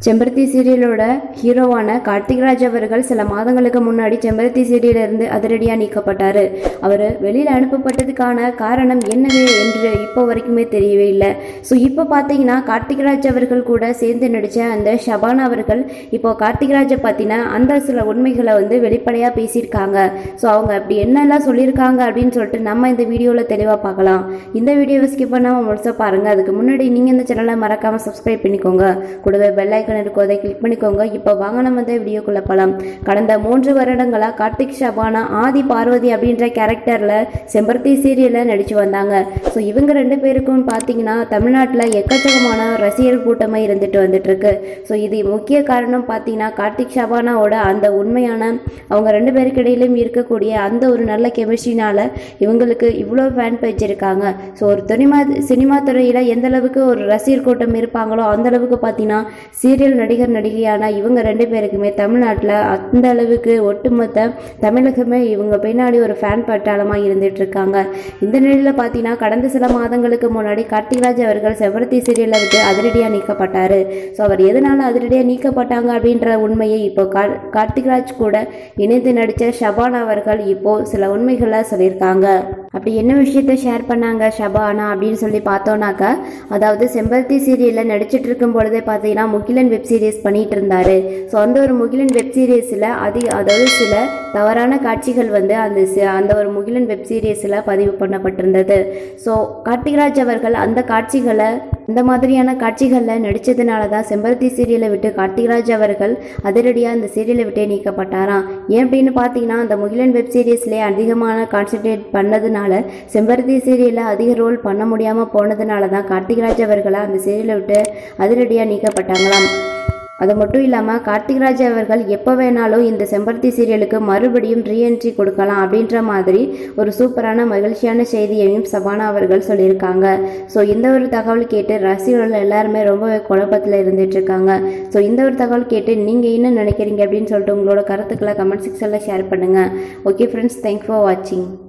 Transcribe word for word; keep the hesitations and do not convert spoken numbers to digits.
செம்பருத்தி சீரியலோட ஹீரோவான கார்த்திக்ராஜ் அவர்கள் சில மாதங்களுக்கு முன்னாடி செம்பருத்தி சீரியலிருந்து அதிரடியாக நீக்கப்பட்டார். அவர் வெளியில் அனுப்பப்பட்டதுக்கான காரணம் என்னவே என்று இப்போ வரைக்குமே தெரியவே இல்லை. ஸோ இப்போ பார்த்தீங்கன்னா கார்த்திக்ராஜ் அவர்கள் கூட சேர்ந்து நடித்த அந்த ஷபானா அவர்கள் இப்போ கார்த்திக்ராஜை பற்றின அந்த சில உண்மைகளை வந்து வெளிப்படையாக பேசியிருக்காங்க. ஸோ அவங்க அப்படி என்னெல்லாம் சொல்லியிருக்காங்க அப்படின்னு சொல்லிட்டு நம்ம இந்த வீடியோவில் தெளிவாக பார்க்கலாம். இந்த வீடியோவை ஸ்கிப் பண்ணாமல் முழுசாக பாருங்கள். அதுக்கு முன்னாடி நீங்கள் இந்த சேனலை மறக்காமல் சப்ஸ்கிரைப் பண்ணிக்கோங்க. கூடவே பெல் ஐக்கன் இருக்கும், அதை கிளிக் பண்ணிக்கோங்க. இப்போ வாங்க நம்ம இந்த வீடியோக்குள்ள போகலாம். கடந்த மூன்று வருடங்களா கார்த்திக் ஷபானா ஆதி பார்வதி அப்படின்ற கேரக்டர்ல செம்பருத்தி சீரியல்ல நடிச்சு வந்தாங்க. ஸோ இவங்க ரெண்டு பேருக்கும் பார்த்தீங்கன்னா தமிழ்நாட்டில் எக்கச்சக்கமான ரசிகர் கூட்டமே இருந்துட்டு வந்துட்டு இருக்கு. ஸோ இது முக்கிய காரணம் பார்த்தீங்கன்னா கார்த்திக் ஷபானாவோட அந்த உண்மையான அவங்க ரெண்டு பேருக்கு இடையிலும் இருக்கக்கூடிய அந்த ஒரு நல்ல கெமிஸ்ட்ரினால இவங்களுக்கு இவ்வளோ ஃபேன் பேஜ் இருக்காங்க. ஸோ ஒரு சினிமா சினிமா துறையில் எந்த அளவுக்கு ஒரு ரசிகர் கூட்டம் இருப்பாங்களோ அந்த அளவுக்கு பார்த்தீங்கன்னா சீரியல் நடிகர் நடிகையான இவங்க ரெண்டு பேருக்குமே தமிழ்நாட்டில் அந்த அளவுக்கு ஒட்டுமொத்த தமிழகமே இவங்க பின்னாடி ஒரு ஃபேன் பட்டாளமாக இருந்துட்டு இருக்காங்க. இந்த நிலையில் பார்த்தீங்கன்னா கடந்த சில மாதங்களுக்கு முன்னாடி கார்த்திக்ராஜ் அவர்கள் செம்பருத்தி சீரியலை விட்டு அதிரடியாக நீக்கப்பட்டார். ஸோ அவர் எதனால அதிரடியாக நீக்கப்பட்டாங்க அப்படின்ற உண்மையை இப்போ கார்த்திக்ராஜ் கூட இணைந்து நடித்த ஷபானா அவர்கள் இப்போ சில உண்மைகளை சொல்லியிருக்காங்க. அப்படி என்ன விஷயத்த ஷேர் பண்ணாங்க ஷபானா அப்படின்னு சொல்லி பார்த்தோன்னாக்கா, அதாவது செம்பருத்தி சீரியலில் நடிச்சிட்டு இருக்கும் பொழுதே பார்த்தீங்கன்னா முகிலன் வெப் சீரிஸ் பண்ணிட்டு இருந்தாரு. ஸோ அந்த ஒரு முகிலன் வெப் சீரிஸில் அதிக அதாவது சில தவறான காட்சிகள் வந்து அந்த அந்த ஒரு முகிலன் வெப் சீரிஸில் பதிவு பண்ணப்பட்டிருந்தது. ஸோ கார்த்திக்ராஜ் அவர்கள் அந்த காட்சிகளை இந்த மாதிரியான காட்சிகளில் நடித்ததுனால தான் செம்பருத்தி சீரியலை விட்டு கார்த்திக்ராஜ் அவர்கள் அதிரடியாக அந்த சீரியலை விட்டே நீக்கப்பட்டாராம். ஏன் அப்படின்னு பார்த்தீங்கன்னா அந்த முகிலன் வெப் சீரிஸ்லேயே அதிகமான கான்சன்ட்ரேட் பண்ணதுனால செம்பருத்தி சீரியலில் அதிக ரோல் பண்ண முடியாமல் போனதுனால தான் கார்த்திக்ராஜ் அவர்களை அந்த சீரியலை விட்டு அதிரடியாக நீக்கப்பட்டாங்களாம். அது மட்டும் இல்லாமல் கார்த்திக்ராஜ் அவர்கள் எப்போ வேணாலும் இந்த செம்பருத்தி சீரியலுக்கு மறுபடியும் ரீஎன்ட்ரி கொடுக்கலாம் அப்படின்ற மாதிரி ஒரு சூப்பரான மகிழ்ச்சியான செய்தியையும் ஷபானா அவர்கள் சொல்லியிருக்காங்க. ஸோ இந்த ஒரு தகவல் கேட்டு ரசிகர்கள் எல்லாருமே ரொம்பவே குழப்பத்தில் இருந்துட்டு இருக்காங்க. ஸோ இந்த ஒரு தகவல் கேட்டு நீங்கள் என்ன நினைக்கிறீங்க அப்படின்னு சொல்லிட்டு உங்களோட கருத்துக்களை கமெண்ட் செக்ஷனில் ஷேர் பண்ணுங்கள். ஓகே ஃப்ரெண்ட்ஸ், தேங்க்ஸ் ஃபார் வாட்சிங்.